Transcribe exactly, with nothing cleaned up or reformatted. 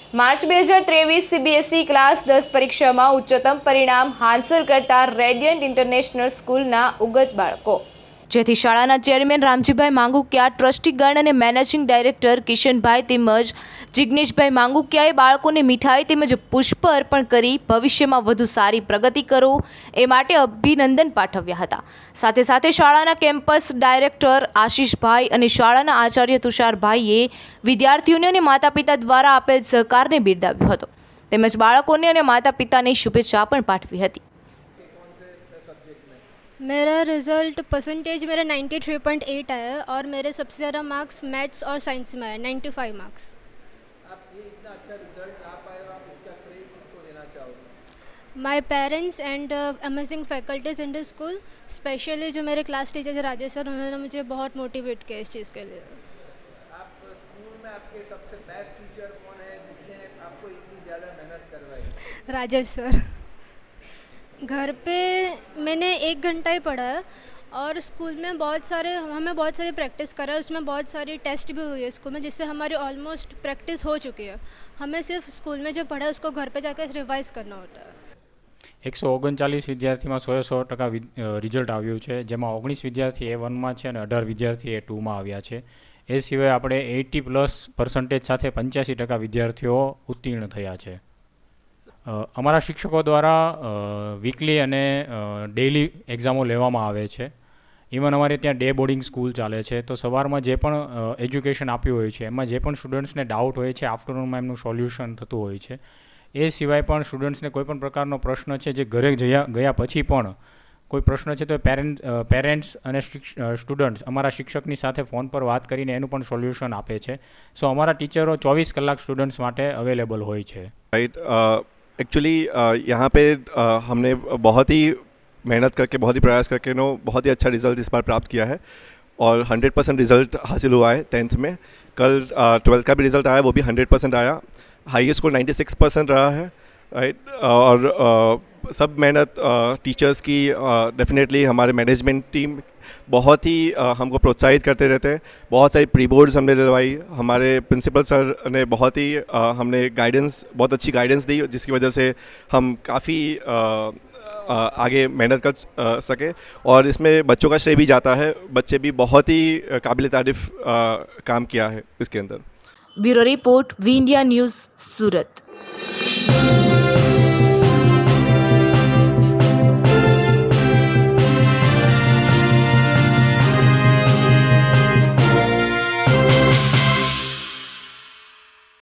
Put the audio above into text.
मार्च બે હજાર ત્રેવીસ સીબીએસઈ ક્લાસ દસ પરીક્ષામાં ઉચ્ચતમ પરિણામ હાંસલ કરતા રેડિયન્ટ ઇન્ટરનેશનલ સ્કૂલના ઉગત બાળકો, જેથી શાળાના ચેરમેન રામજીભાઈ માંગુકિયા, ટ્રસ્ટીગણ અને મેનેજિંગ ડાયરેક્ટર કિશનભાઈ તેમજ જિગ્નેશભાઈ માંગુકિયાએ બાળકોને મીઠાઈ તેમજ પુષ્પ અર્પણ કરી ભવિષ્યમાં વધુ સારી પ્રગતિ કરો એ માટે અભિનંદન પાઠવ્યા હતા. સાથે સાથે શાળાના કેમ્પસ ડાયરેક્ટર આશીષભાઈ અને શાળાના આચાર્ય તુષારભાઈએ વિદ્યાર્થીઓને અને માતા પિતા દ્વારા આપેલ સહકારને બિરદાવ્યો હતો તેમજ બાળકોને અને માતા પિતાને શુભેચ્છા પણ પાઠવી હતી. मेरा रिज़ल्ट परसेंटेज मेरा तिरानवे पॉइंट आठ आया और मेरे सबसे ज़्यादा मार्क्स मैथ्स और साइंस में आए, पचानवे मार्क्स. आप ये इतना अच्छा रिजल्ट आ पाए हो, आप इसका श्रेय किसको देना चाहोगे? My parents and amazing faculties in the school, specially जो मेरे क्लास टीचर थे राजेश सर, उन्होंने मुझे बहुत मोटिवेट किया इस चीज़ के लिए. आप स्कूल में आपके सबसे बेस्ट टीचर कौन है जिसने आपको इतनी ज़्यादा मेहनत करवाई? राजेश सर. घर पे मैंने एक घंटा ही पढ़ा है और स्कूल में बहुत सारे हमें बहुत सारी प्रैक्टिस करा है, उसमें बहुत सारी टेस्ट भी हुई है स्कूल में, जिससे हमारी ऑलमोस्ट प्रैक्टिस हो चुकी है. हमें सिर्फ स्कूल में जो पढ़ा है उसको घर पे जाकर रिवाइज करना होता है. एक सौ ओगणचालीस विद्यार्थी में सौ सौ टका रिजल्ट आव्યું છે, જેમાં ઓગણીસ વિદ્યાર્થી એ વનમાં છે અને અઢાર વિદ્યાર્થી એ ટુમાં આવ્યા છે. એ સિવાય આપણે એટી પ્લસ પર્સન્ટેજ સાથે પંચ્યાસી ટકા વિદ્યાર્થીઓ ઉત્તીર્ણ થયા છે. અમારા શિક્ષકો દ્વારા વીકલી અને ડેઇલી એક્ઝામો લેવામાં આવે છે. ઇવન અમારે ત્યાં ડે બોર્ડિંગ સ્કૂલ ચાલે છે, તો સવારમાં જે પણ એજ્યુકેશન આપ્યું હોય છે એમાં જે પણ સ્ટુડન્ટ્સને ડાઉટ હોય છે આફ્ટરનૂનમાં એમનું સોલ્યુશન થતું હોય છે. એ સિવાય પણ સ્ટુડન્ટ્સને કોઈ પણ પ્રકારનો પ્રશ્ન છે જે ઘરે ગયા ગયા પછી પણ કોઈ પ્રશ્ન છે તો પેરેન્ટ પેરેન્ટ્સ અને સ્ટુડન્ટ્સ અમારા શિક્ષકની સાથે ફોન પર વાત કરીને એનું પણ સોલ્યુશન આપે છે. સો અમારા ટીચરો ચોવીસ કલાક સ્ટુડન્ટ્સ માટે અવેલેબલ હોય છે. રાઈટ, एक्चुअली यहाँ पे uh, हमने बहुत ही मेहनत करके बहुत ही प्रयास करके नो बहुत ही अच्छा रिज़ल्ट इस बार प्राप्त किया है और हंड्रेड परसेंट रिज़ल्ट हासिल हुआ है टेंथ में. कल ट्वेल्थ uh, का भी रिज़ल्ट आया, वो भी हंड्रेड परसेंट आया. Highest score ninety six percent रहा है. राइट, और uh, सब मेहनत टीचर्स uh, की डेफिनेटली uh, हमारे मैनेजमेंट टीम बहुत ही uh, हमको प्रोत्साहित करते रहते हैं. बहुत सारी प्री बोर्ड्स हमने दिलवाई. हमारे प्रिंसिपल सर ने बहुत ही uh, हमने गाइडेंस बहुत अच्छी गाइडेंस दी, जिसकी वजह से हम काफ़ी uh, uh, आगे मेहनत कर uh, सके. और इसमें बच्चों का श्रेय भी जाता है. बच्चे भी बहुत ही uh, काबिल तारीफ uh, काम किया है इसके अंदर. Bureau report, V India news, सूरत.